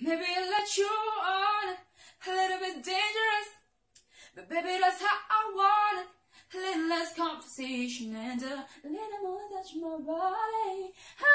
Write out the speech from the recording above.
Maybe I'll let you on, a little bit dangerous, but baby that's how I want it. A little less conversation and a little more touch my body.